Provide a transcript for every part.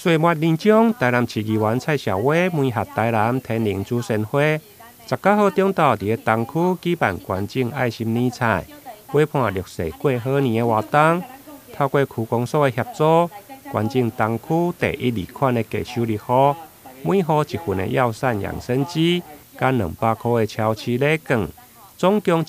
岁末年终，台南市议员蔡小伟每合台南天灵主神会19号中昼伫东区举办关境爱心年菜，陪伴绿色过好年的活动。透过区公所的协助，关境东区第1、2款的价收入户，每户1份的药膳养生机，甲200块的超市礼券，总共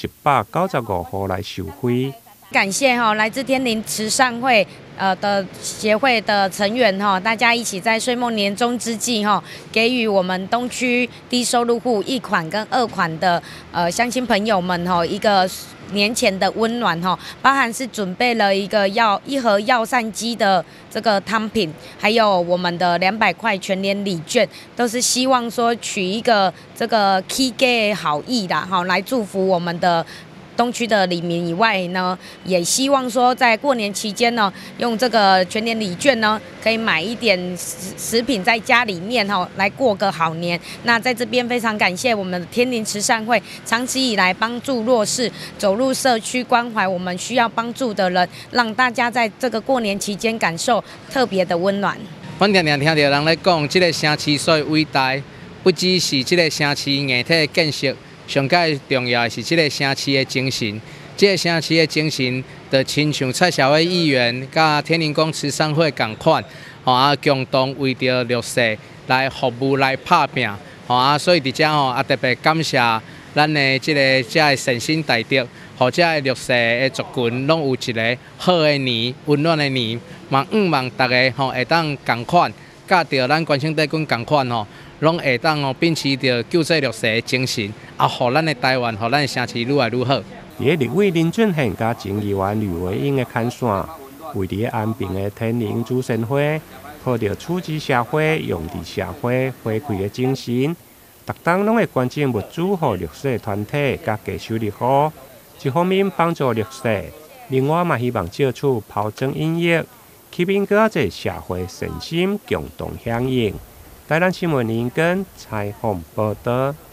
195户来受惠。 感谢来自天灵慈善会的协会的成员大家一起在岁末年终之际给予我们东区低收入户1款跟2款的乡亲朋友们一个年前的温暖包含是准备了一盒药膳机的这个汤品，还有我们的200块全联礼券，都是希望说取一个这个起家的好意啦来祝福我们的东区的里民以外呢，也希望说在过年期间呢，用这个全年礼券呢，可以买一点食品在家里面来过个好年。那在这边非常感谢我们的天灵慈善会长期以来帮助弱势，走入社区关怀我们需要帮助的人，让大家在这个过年期间感受特别的温暖。 阮常常听到人咧讲，这个城市所以伟大，不只是这个城市硬体的建设。上界重要的是这个城市的精神，这个城市的精神，就亲像蔡小伟议员甲天灵宫慈善会同款，共同为着绿色来服务来打拼，所以伫遮特别感谢咱的这个善心大德，或者绿色的族群，拢有一个好的年、温暖的年，望大家会当同款，甲着咱关圣帝君同款拢会当秉持着救济绿色的精神，互咱的台湾、互咱的城市愈来愈好。 伫立委林俊宪甲前议员吕维英的牵线，为伫安平的天灵主神会，抱着处之社会、用伫社会回馈的精神，逐当拢会捐赠物资予绿色团体甲低收入户，一方面帮助绿色，另外嘛希望借此抛砖引玉，吸引更侪社会善心共同响应。台南新闻林根采访报道。